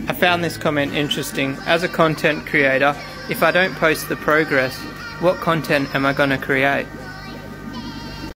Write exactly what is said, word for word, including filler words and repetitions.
I found this comment interesting. As a content creator, if I don't post the progress, what content am I going to create?